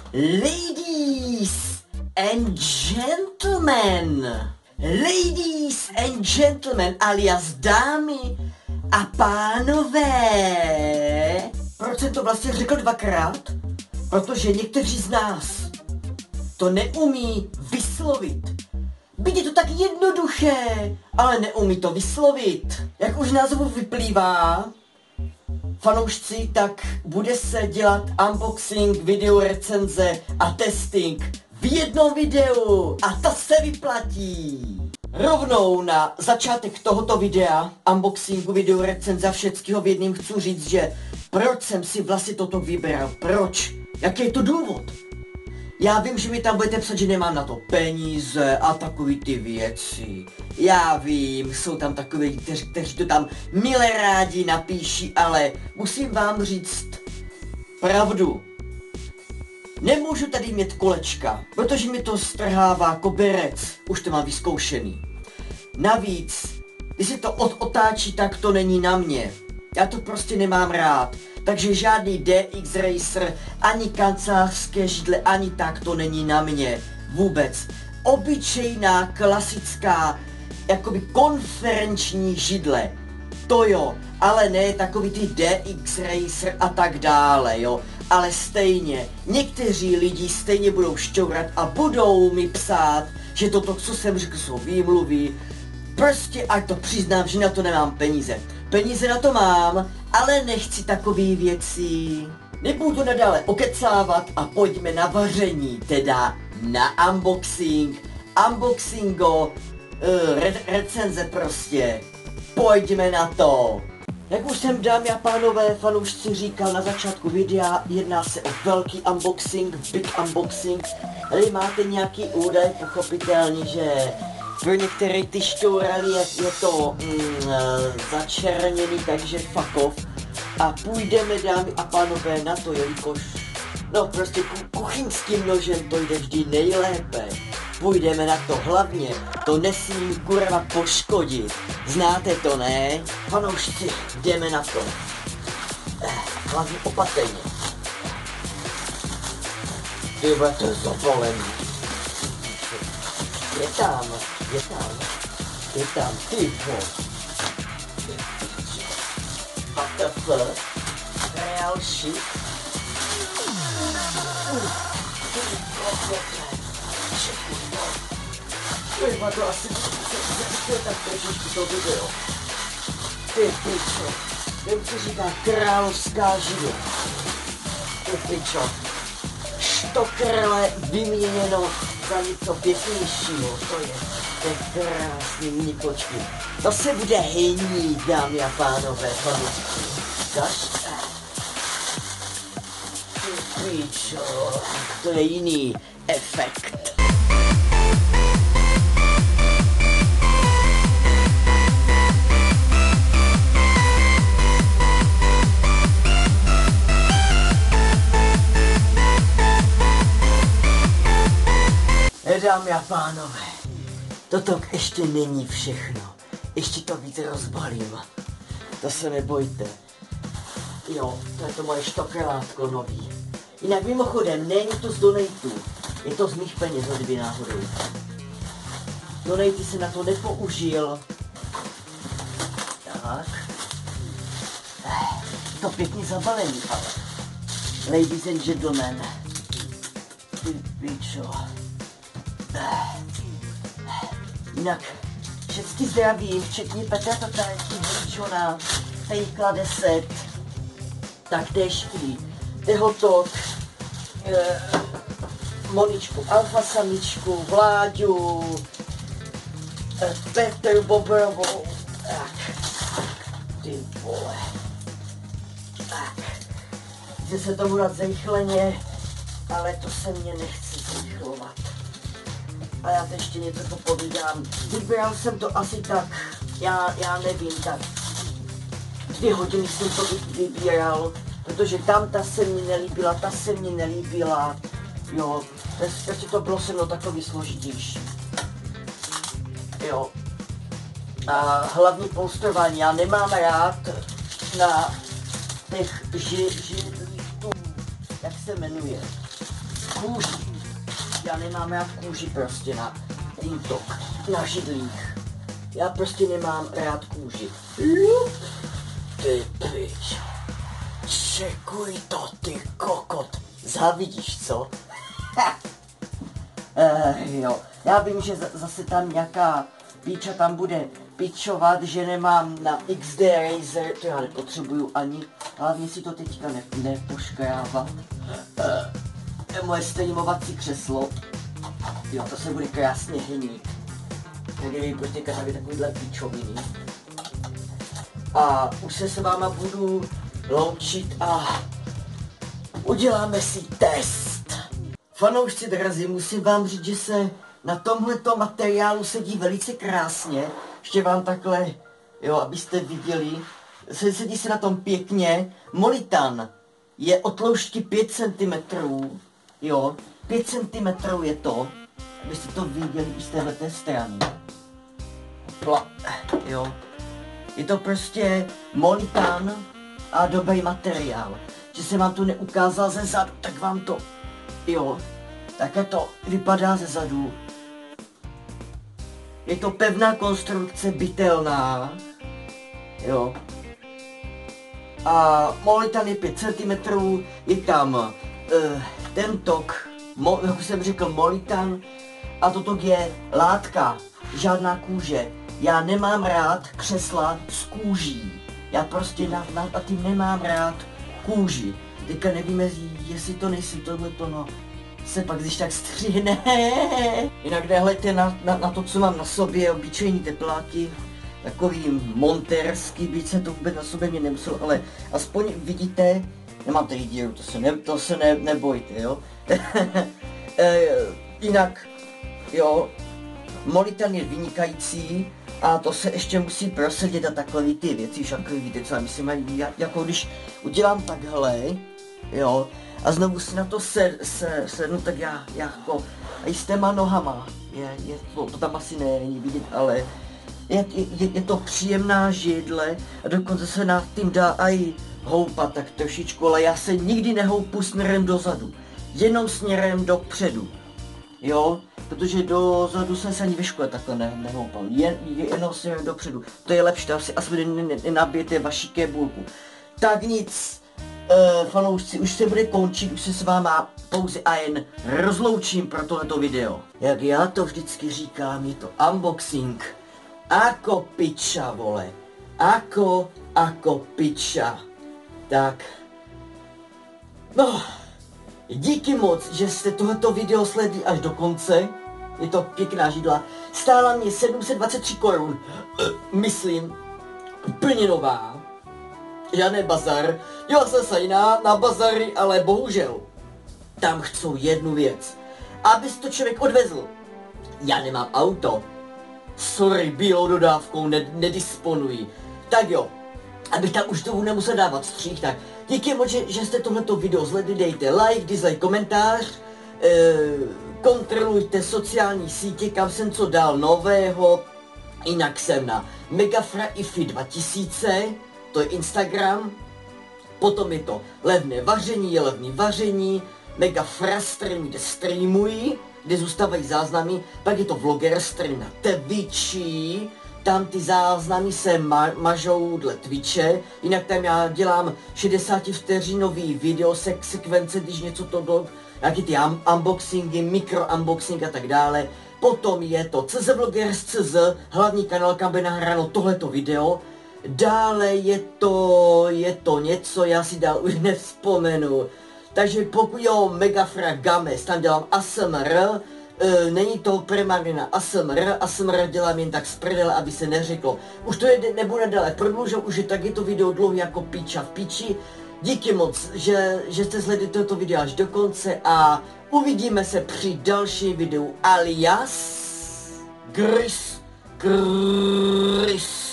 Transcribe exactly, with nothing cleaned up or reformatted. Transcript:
Ladies and gentlemen, ladies and gentlemen, alias dámy a pánové. Proč jsem to vlastně řekl dvakrát? Protože někteří z nás to neumí vyslovit. Byť je to tak jednoduché, ale neumí to vyslovit. Jak už názvu vyplývá, fanoušci, tak bude se dělat unboxing, video recenze a testing v jednom videu a to se vyplatí. Rovnou na začátek tohoto videa, unboxingu, video recenze a všeckého v jedním chci říct, že proč jsem si vlastně toto vybral, proč, jaký je to důvod. Já vím, že mi tam budete psat, že nemám na to peníze a takový ty věci. Já vím, jsou tam takový, kteří, kteří to tam milé rádi napíší, ale musím vám říct pravdu. Nemůžu tady mít kolečka, protože mi to strhává koberec, už to mám vyzkoušený. Navíc, když se to otáčí, tak to není na mě. Já to prostě nemám rád. Takže žádný D X Racer, ani kancelářské židle, ani tak to není na mě. Vůbec. Obyčejná, klasická, jakoby konferenční židle. To jo, ale ne takový ty D X Racer a tak dále, jo. Ale stejně, někteří lidi stejně budou šťourat a budou mi psát, že toto, co jsem řekl, jsou výmluvy. Prostě ať to přiznám, že na to nemám peníze. Peníze na to mám, ale nechci takové věci. Nebudu nadále okecávat a pojďme na vaření, teda na unboxing, unboxingo, uh, re recenze prostě. Pojďme na to. Jak už jsem, dámy a pánové, fanoušci říkal na začátku videa, jedná se o velký unboxing, big unboxing. Tady máte nějaký údaj, pochopitelně, že pro některé ty šťourali je, je to mm, začerněný, takže fuck off. A půjdeme, dámy a pánové, na to, jelikož no prostě ku, kuchyňským nožem to jde vždy nejlépe. Půjdeme na to, hlavně to nesmí kurva poškodit. Znáte to, ne? Fanoušci, jdeme na to. Eh, hlavně opatrně. Tyhle, to je zapolený. Je tam, je tam, je tam, ty vole. W T F, real shit. Kurva, to asi je tak trošičku to video. Ty pičo, vím, co říká královská židle. Ty pičo, štokrle vyměněno za něco pěknějšího, to je, to je krásný mnipočky. To se bude hejnít, dámy a pánové, fanoušci. Daš? Ty pičo, to je jiný efekt. Dámy a pánové, toto ještě není všechno. Ještě to víc rozbalím. To se nebojte. Jo, to je to moje štokrelátko nový. Jinak mimochodem, není to z donatů. Je to z mých peněz od dvě náhodou. Donaty se na to nepoužil. Tak. Eh, to pěkně zabalený, ale. Ladies and gentlemen. Ty pičo. Jinak všechny zdravím, včetně Petra Totálky, Johna, Fejkla deset, taktéž i Dehotok, e, Moničku Alfa Samičku, Vláďu, e, Petru Bobrovou, tak, ty vole, tak, chci se tomu dát zrychleně, ale to se mě nechce zrychlovat. A já teď ještě něco popovídám. Vybral jsem to asi tak, já, já nevím, tak dvě hodiny jsem to vybíral, protože tam ta se mi nelíbila, ta se mi nelíbila, jo, prostě to bylo se mnou takový složitější. Jo. A hlavní polstrování, já nemám rád na těch židlích tu, jak se jmenuje. kůži. Já nemám rád kůži prostě na TikTok, na židlích. Já prostě nemám rád kůži. Ty pič. Čekuj to, ty kokot. Závidíš, co? uh, jo, já vím, že zase tam nějaká píča tam bude pičovat, že nemám na X D Razer, to já nepotřebuju ani, hlavně si to teďka ne, nepoškrávat. Uh, moje streamovací křeslo, jo, to se bude krásně hnít. Tady prostě každý takovýhle pičoviny. A už se s váma budu loučit a uděláme si test. Fanoušci drazí, musím vám říct, že se na tomhleto materiálu sedí velice krásně. Ještě vám takhle, jo, abyste viděli. Sedí se na tom pěkně. Molitan je od tloušťky pět centimetrů, jo, pět centimetrů je to, abyste to viděli i z téhleté strany. Pla, jo. Je to prostě Molitan a dobrý materiál. Že jsem vám to neukázal ze zadu, tak vám to, jo, takhle to vypadá ze zadu. Je to pevná konstrukce, bytelná, jo. A Molitan je pět centimetrů, je tam uh, ten tok, mo, jak jsem řekl, Molitan, a toto je látka, žádná kůže. Já nemám rád křesla s kůží. Já prostě na, na, na tím nemám rád kůži. Teďka nevíme, jestli to nejsi tohleto, no, se pak když tak střihne. Jinak nehledejte na, na, na to, co mám na sobě, obyčejní tepláky. Takový monterský, byť se to vůbec na sobě mě nemuselo, ale aspoň vidíte, nemám tady díru, to se, ne, to se ne, nebojte, jo. e, jinak, jo, Molitan je vynikající a to se ještě musí prosadit a takové ty věci, však víte, co já myslím, jako když udělám takhle, jo, a znovu si na to se, se, sednu, tak já, já jako, a i s těma nohama, je, je to, to tam asi není vidět, ale je, je, je to příjemná židle a dokonce se nad tím dá i houpat tak trošičku, ale já se nikdy nehoupu směrem dozadu, jenom směrem dopředu, jo, protože dozadu jsem se ani ve škole takhle ne, nehoupal, jen, jenom směrem dopředu, to je lepší, tam si aspoň nenabijete vaši kebulku. Tak nic, uh, fanoušci, už se bude končit, už se s váma pouze a jen rozloučím pro tohleto video. Jak já to vždycky říkám, je to unboxing. Ako piča, vole. Ako, ako piča. Tak. No. Díky moc, že jste tohleto video sledli až do konce. Je to pěkná židla. Stála mě sedm set dvacet tři korun. Myslím. Úplně nová. Žádný bazar. Dělal jsem se jiná na bazary, ale bohužel. Tam chcou jednu věc. Aby to člověk odvezl. Já nemám auto. Sorry, bílou dodávkou ne nedisponuji. Tak jo, abych tam už tomu nemusel dávat střih, tak díky moc, že, že jste tohleto video zhledli, dejte like, dislike, komentář, e, kontrolujte sociální sítě, kam jsem co dal nového, jinak jsem na Megafraifi dva tisíce, to je Instagram, potom je to levné vaření, je levný vaření, Megafrastream, kde streamují, kde zůstávají záznamy, pak je to vlogger stream na Twitchi, tam ty záznamy se ma mažou dle Twitche, jinak tam já dělám šedesátivteřinový video sek sekvence, když něco to do, jaký ty un unboxingy, mikro unboxing a tak dále. Potom je to czvlogers tečka cz, hlavní kanál, kam bude nahráno tohleto video. Dále je to, je to něco, já si dál už nevzpomenu. Takže pokud jo, Megafra Games, tam dělám A S M R, e, není to primárně na A S M R, A S M R dělám jen tak z prdele, aby se neřeklo. Už to je, nebude dále prodlužovat, už je taky to video dlouhý jako píča v píči. Díky moc, že, že jste sledli toto video až do konce a uvidíme se při dalším videu alias Gris Gris.